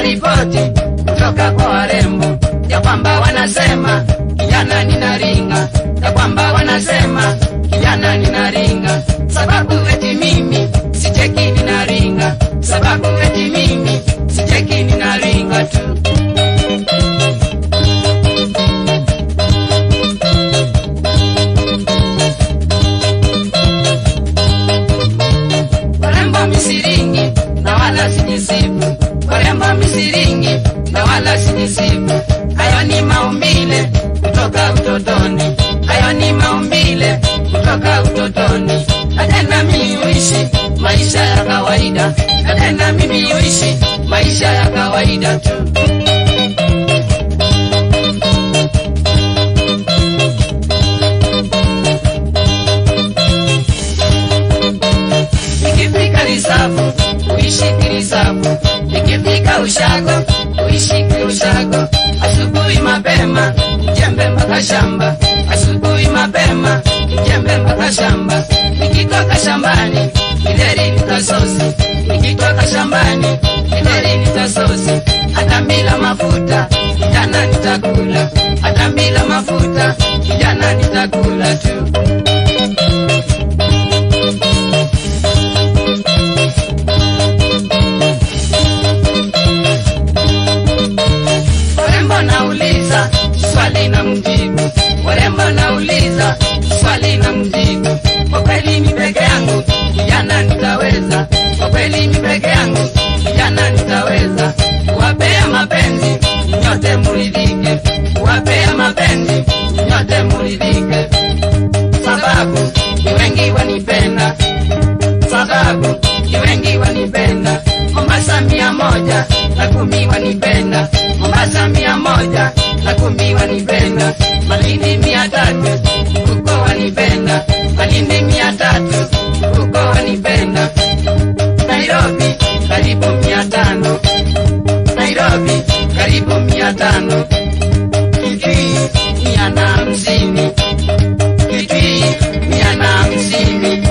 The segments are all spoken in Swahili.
ripoti kutoka kwa warembo ya kwamba wanasema kijana ninaringa, ya kwamba wanasema kijana ninaringa, sababu eti mimi sicheki ninaringa, sababu eti mimi sicheki ninaringa tu. Warembo misiringi na wala sijisifu, warembo misiringi na wala sijisifu. Hayo ni maumbile kutoka utotoni, hayo ni maumbile kutoka utotoni. Natenda mimi uishi maisha ya kawaida, natenda mimi uishi maisha ya kawaida tu. Nikifika risafu, uishi kirisafu. Nikifika ushago, uishi kiushago. Asubuhi mapema, jembe mpaka shamba. Asubuhi mapema, jembe mpaka shamba. Nikitoka shambani, kideri nitasosi. Nikitoka shambani, kideri nitasosi. Hata bila mafuta, kijana nitakula. Hata bila mafuta, kijana nitakula tu. Warembo nauliza, swali na mjibu. Warembo nauliza, swali na mjibu. Kwa kweli ni peke yangu, kijana nitaweza. Kwa kweli ni peke yangu, kijana nitaweza. Kuwapea mapenzi, nyote muridhike. Kuwapea mapenzi, nyote muridhike. Sababu, ni wengi wanipenda. Sababu, ni wengi wanipenda. Mombasa 110 wanipenda. Mombasa 110 wanipenda. Malindi 300 huko wanipenda. Malindi 300 huko wanipenda. Nairobi karibu 500. Nairobi karibu 500. Kitui 150. Kitui 150.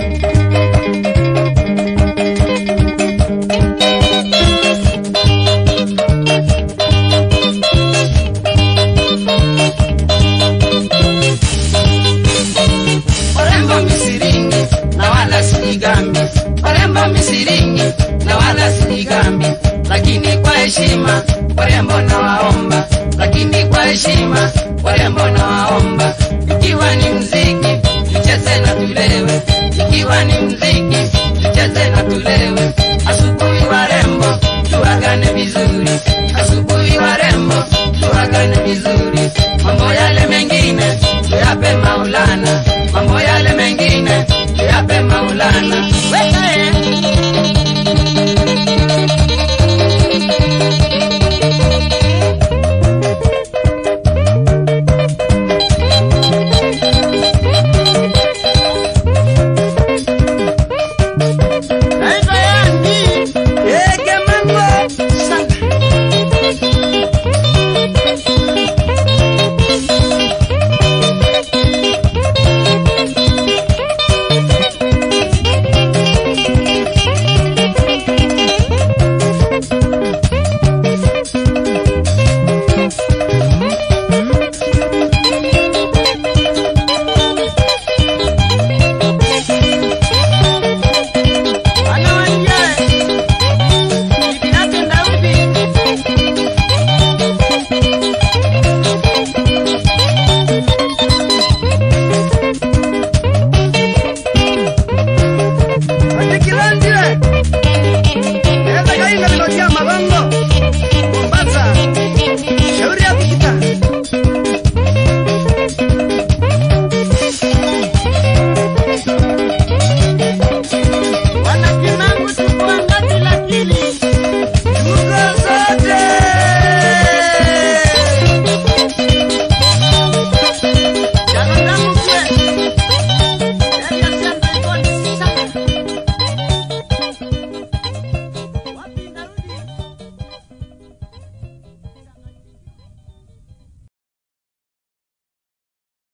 Warembo misiringi na wala sinigambi. Warembo misiringi na wala sinigambi. Lakini kwa heshima warembo na waomba. Lakini kwa heshima warembo na waomba. Ikiwa ni mziki tucheze na tulewe. Ikiwa ni mziki tucheze na tulewe. Asubuhi warembo tuagane vizuri. Asubuhi warembo tuagane vizuri. Mambo yale mengine tuyape Maulana. Mambo yale mengine tuyape Maulana. Wewe